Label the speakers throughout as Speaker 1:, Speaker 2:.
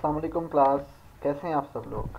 Speaker 1: अस्सलाम वालेकुम क्लास। कैसे हैं आप सब लोग।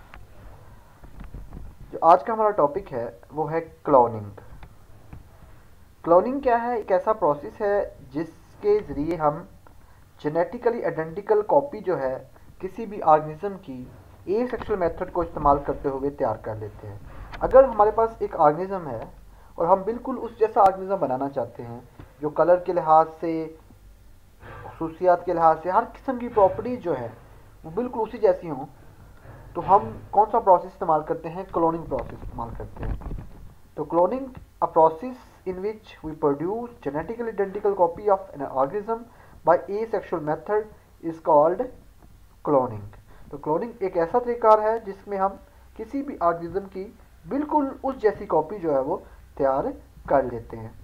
Speaker 1: जो आज का हमारा टॉपिक है वो है क्लोनिंग। क्लोनिंग क्या है? एक ऐसा प्रोसेस है जिसके ज़रिए हम जेनेटिकली आइडेंटिकल कॉपी जो है किसी भी ऑर्गेनिज्म की एसेक्सुअल मेथड को इस्तेमाल करते हुए तैयार कर लेते हैं। अगर हमारे पास एक ऑर्गेनिज्म है और हम बिल्कुल उस जैसा ऑर्गेनिज्म बनाना चाहते हैं जो कलर के लिहाज से, खसूसियात के लिहाज से, हर किस्म की प्रॉपर्टीज जो है वो बिल्कुल उसी जैसी हों, तो हम कौन सा प्रोसेस इस्तेमाल करते हैं? क्लोनिंग प्रोसेस इस्तेमाल करते हैं। तो cloning a process in which we produce genetically identical copy of an organism by asexual method is called cloning. तो क्लोनिंग एक ऐसा तरीका है जिसमें हम किसी भी ऑर्गेनिज्म की बिल्कुल उस जैसी कॉपी जो है वो तैयार कर लेते हैं।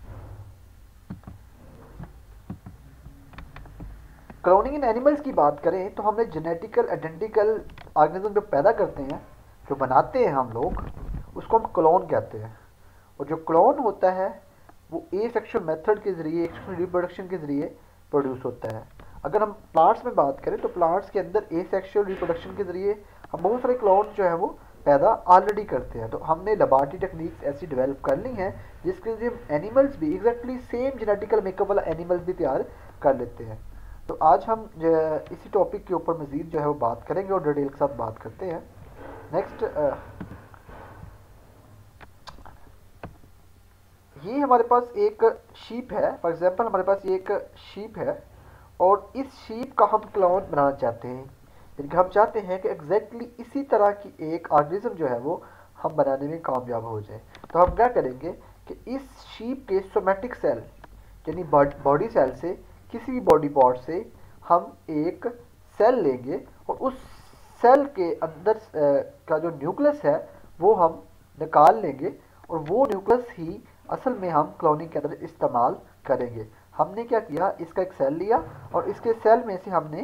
Speaker 1: क्लोनिंग इन एनिमल्स की बात करें तो हमने जेनेटिकल आइडेंटिकल ऑर्गेनिज्म जो पैदा करते हैं, जो बनाते हैं हम लोग, उसको हम क्लोन कहते हैं। और जो क्लोन होता है वो एसेक्सुअल मेथड के ज़रिए, एक्सटर्नल रिप्रोडक्शन के ज़रिए प्रोड्यूस होता है। अगर हम प्लांट्स में बात करें तो प्लांट्स के अंदर एसेक्सुअल रिप्रोडक्शन के ज़रिए हम बहुत सारे क्लोन जो है वो पैदा ऑलरेडी करते हैं। तो हमने लेबॉरेटरी टेक्निक्स ऐसी डेवलप कर ली हैं जिसके ज़रिए हम एनिमल्स भी एग्जैक्टली सेम जेनेटिकल मेकअप वाला एनिमल्स भी तैयार कर लेते हैं। तो आज हम इसी टॉपिक के ऊपर मज़ीद जो है वो बात करेंगे और डिटेल के साथ बात करते हैं। नेक्स्ट, ये हमारे पास एक शीप है। फॉर एग्जांपल हमारे पास ये एक शीप है और इस शीप का हम क्लोन बनाना चाहते हैं, यानी कि हम चाहते हैं कि एग्जैक्टली इसी तरह की एक ऑर्गेनिज्म जो है वो हम बनाने में कामयाब हो जाए। तो हम क्या करेंगे कि इस शीप के सोमैटिक सेल यानी बॉडी सेल से, किसी भी बॉडी पार्ट से हम एक सेल लेंगे और उस सेल के अंदर का जो न्यूक्लियस है वो हम निकाल लेंगे और वो न्यूक्लियस ही असल में हम क्लोनिंग के अंदर इस्तेमाल करेंगे। हमने क्या किया, इसका एक सेल लिया और इसके सेल में से हमने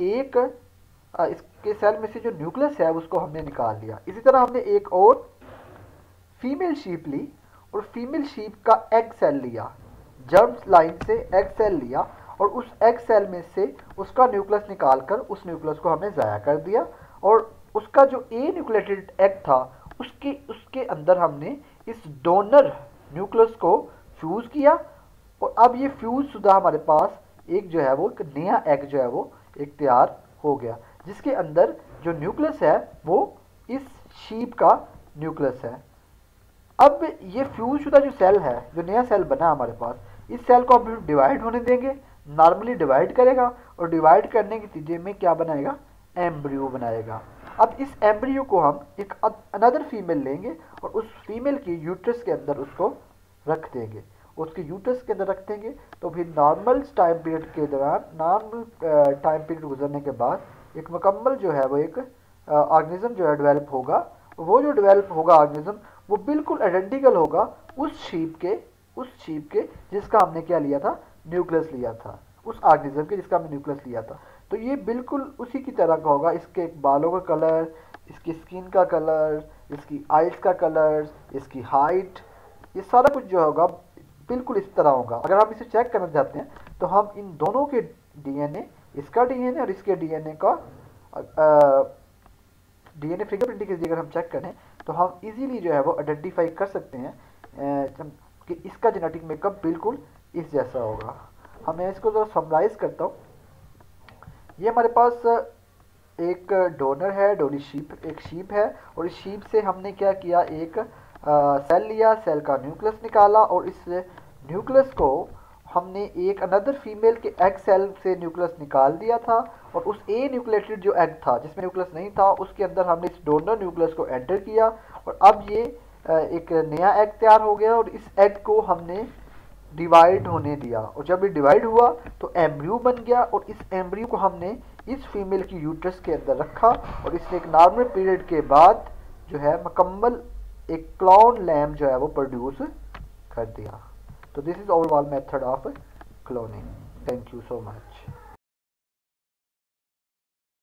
Speaker 1: इसके सेल में से जो न्यूक्लियस है उसको हमने निकाल लिया। इसी तरह हमने एक और फीमेल शीप ली और फीमेल शीप का एग सेल लिया, जर्म लाइन से एग सेल लिया और उस एग सेल में से उसका न्यूक्लियस निकालकर उस न्यूक्लियस को हमने ज़ाया कर दिया और उसका जो ए न्यूक्लिएटेड एग था उसके अंदर हमने इस डोनर न्यूक्लियस को फ्यूज़ किया और अब ये फ्यूज शुदा हमारे पास एक जो है वो एक नया एग जो है वो एक तैयार हो गया, जिसके अंदर जो न्यूक्लियस है वो इस शीप का न्यूक्लियस है। अब ये फ्यूज शुदा जो सेल है, जो नया सेल बना हमारे पास, इस सेल को हम डिवाइड होने देंगे। नॉर्मली डिवाइड करेगा और डिवाइड करने के नतीजे में क्या बनाएगा? एम्ब्रियो बनाएगा। अब इस एम्ब्रियो को हम एक अनदर फीमेल लेंगे और उस फीमेल की यूट्रस के अंदर उसको रख देंगे। उसके यूट्रस के अंदर रख देंगे तो फिर नॉर्मल टाइम पीरियड के दौरान, नॉर्मल टाइम पीरियड गुजरने के बाद एक मुकम्मल जो है वो एक ऑर्गेनिज्म जो है डेवलप होगा। वो जो डेवलप होगा ऑर्गेनिज्म वो बिल्कुल आइडेंटिकल होगा उस शीप के जिसका हमने क्या लिया था? न्यूक्लियस लिया था, उस ऑर्गेनिज्म के जिसका हमने न्यूक्लियस लिया था। तो ये बिल्कुल उसी की तरह का होगा। इसके बालों का कलर, इसकी स्किन का कलर, इसकी आइज का कलर, इसकी हाइट, ये सारा कुछ जो होगा बिल्कुल इस तरह होगा। अगर आप इसे चेक करना चाहते हैं तो हम इन दोनों के डीएनए, इसका डीएनए और इसके डीएनए का डीएनए फिंगरप्रिंटिंग के जरिए अगर हम चेक करें तो हम इजीली जो है वो आइडेंटिफाई कर सकते हैं कि इसका जेनेटिक मेकअप बिल्कुल इस जैसा होगा। मैं इसको ज़रा समराइज करता हूँ। ये हमारे पास एक डोनर है, डोली शीप, एक शीप है और इस शीप से हमने क्या किया? एक सेल लिया, सेल का न्यूक्लियस निकाला और इस न्यूक्लियस को हमने एक अनदर फीमेल के एग सेल से न्यूक्लियस निकाल दिया था और उस ए न्यूक्लिएटेड जो एग था जिसमें न्यूक्लियस नहीं था उसके अंदर हमने इस डोनर न्यूक्लियस को एंटर किया और अब ये एक नया एग तैयार हो गया और इस एग को हमने डिवाइड होने दिया और जब ये डिवाइड हुआ तो एम्ब्रियो बन गया और इस एम्ब्रियो को हमने इस फीमेल की यूट्रस के अंदर रखा और इसने एक नॉर्मल पीरियड के बाद जो है मुकम्मल एक क्लोन लैम जो है वो प्रोड्यूस कर दिया। तो this is overall method of cloning. Thank you so much.